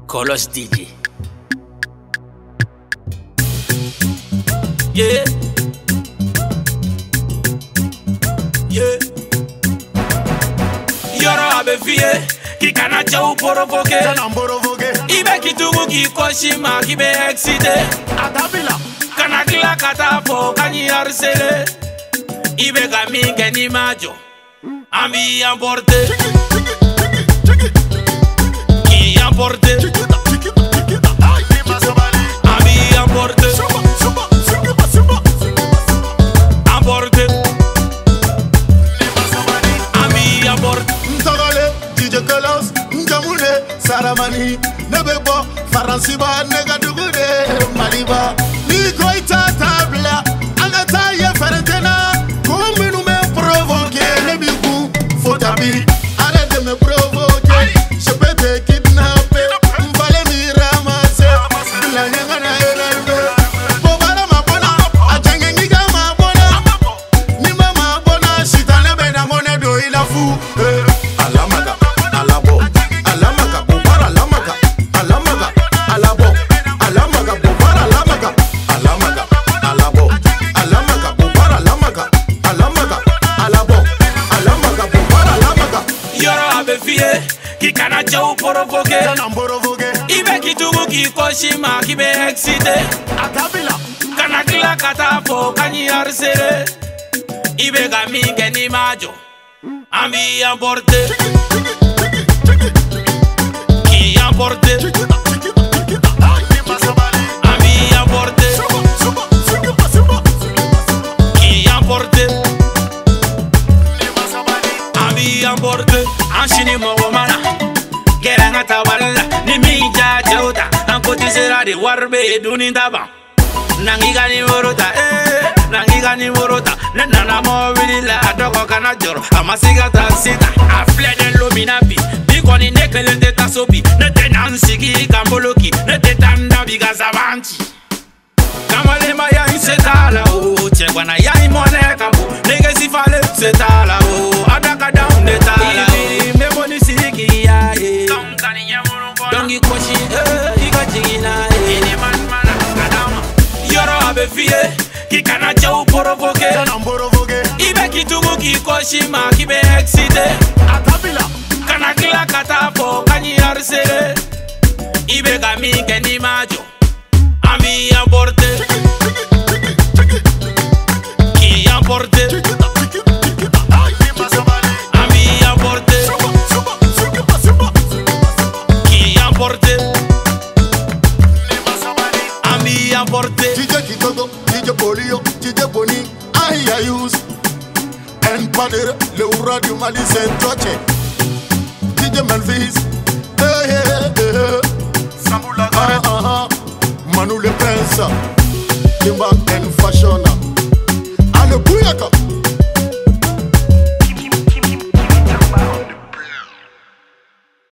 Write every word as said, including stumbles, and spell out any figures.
Colos D J. Yeah. Yeah. Yoro abe fie ki kana chau provoke. Ibe kitugu ki koshima ki be excité. Atabila Kana kila kata fo kanyi harcele. Ibe gaminge ni majo. Ami emporté. Qui emporté. Ami emporté. Emporté. Ami emporté. Ntogole D J Colos Njamune Saramani Nebebo Faransiba Negadugude Maliba Niko ita tabla Angata ye ferentena Kominu me provoke Nebiku Fotabi Arrête de me provoquer Je peux te kidnapper M'fallait m'y ramasser La nyangana elende Bobara ma bona Ajenge ngiga ma bona Nima ma bona Shitane bena mone do ila fu Alamaga Alabo Alamaga Bobara Alamaga Alamaga Alabo Alamaga Bobara Alamaga Alamaga Alabo Alamaga Bobara Alamaga Alamaga Alabo Alamaga Bobara Alamaga Yoro abe fie ki kana chau provoke. Namborovoge Ibe kitugu ki koshima ki be excité. Atabila Kana kila kata fo kanyi harcele. Ibe gaminge ni majo. Ami emporté. Qui emporté. Ami emporté. Qui emporté. Ami emporté. Anshini mogomana. Geranga tawala. Ni mija jauta. Ankoti sera de warbe dunindaba. Nangiga ni morota. Eh. Nangiga ni morota. Nena mo wilila. Adoko kana joro. Amasiga tansita. Afle den lominapi. Bigoni nekele ndeta sobi. Nete nansiki kamboloki. Nete tanda biga savanti. Kamale maya insetala o. Chekwana ya imone kambu. Nege sifale setala o. Adaka down netala o. Memoni siki ya e. Dongi koshi e. Iga jingina e. Ini man mana kadama. Yoro abe fie ki kana chau provoke. Namborovoge Ibe kitugu ki koshima ki be excité. Atabila Kana kila kata fo kanyi harcele. Ibe gaminge ni majo. Ami emporté. Qui emporté. Ami emporté. Qui emporté. Ami emporté. D J Kitogo, D J Polio, D J Boni, Ayayus En Padre, le Oura du Mali Saint-Toche D J Melvis Hey hey hey Samboula Gare Manu le Prince Kimba